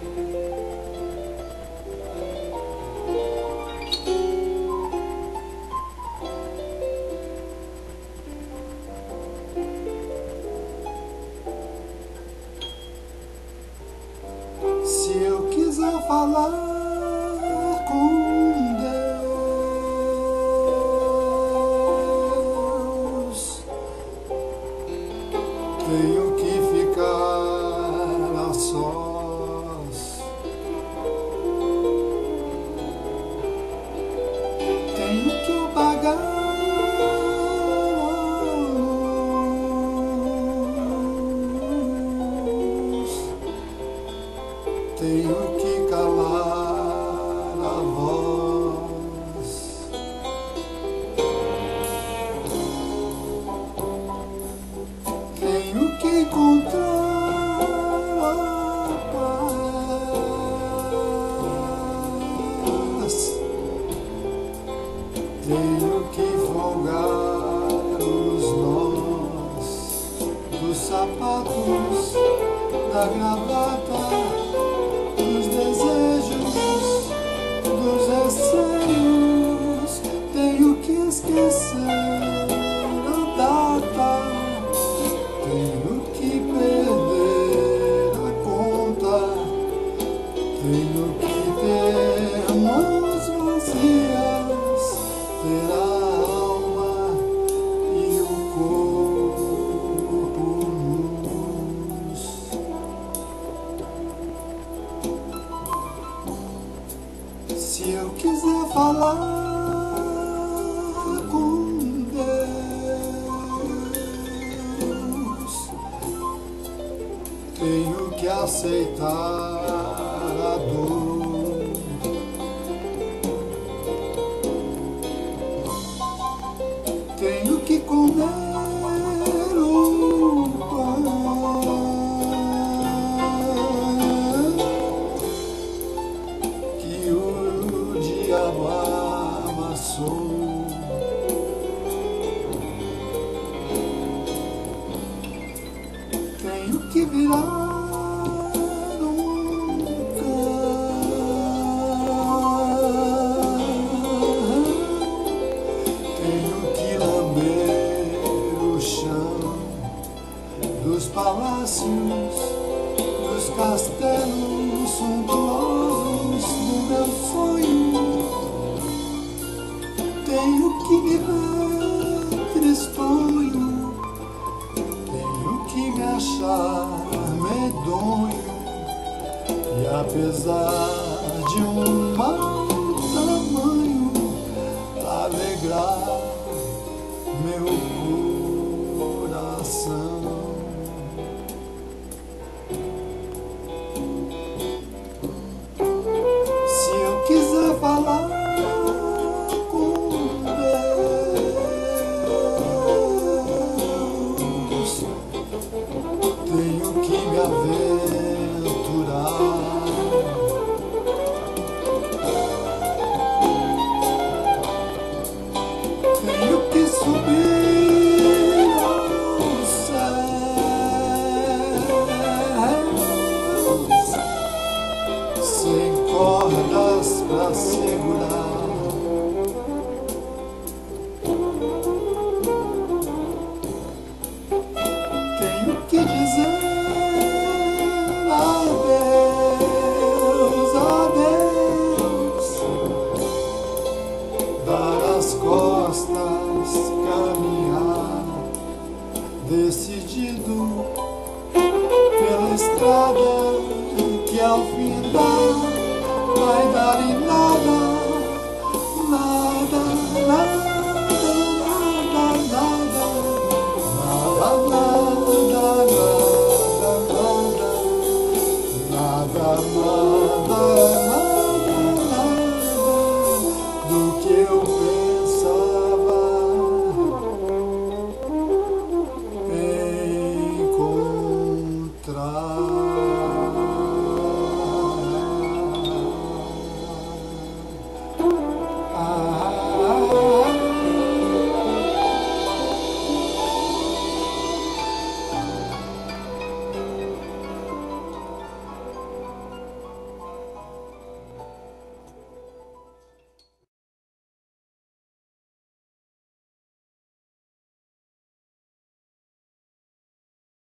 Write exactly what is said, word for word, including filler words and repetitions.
Se eu quiser falar com Deus, tenho que ficar a sós. Tenho que apagar tenho que calar a voz. Tenho que encontrar a paz. Tenho que folgar os nós dos sapatos, da gravata, dos desejos, dos receios. Tenho que esquecer a data, tenho que perder a conta, tenho que ter mãos vazias, ter a alma e o corpo nus. Se eu quiser falar com Deus, tenho que aceitar a dor. Tenho que comer o pão que o diabo amassou. Tenho que virar um cão. Tenho que lamber o chão dos palácios, dos castelos suntuosos do meu sonho. Tenho que me ver tristonho, tenho que me achar medonho, e apesar de um mau tamanho, alegrar meu coração. Se eu quiser falar com Deus, tenho que me aventurar. Tenho que subir aos céus, sem cordas pra segurar. Tenho que dizer adeus, adeus, dar as costas, caminhar decidido pela estrada que ao findar vai dar em nada, nada, nada, nada, nada, nada, nada, nada, nada, nada, nada.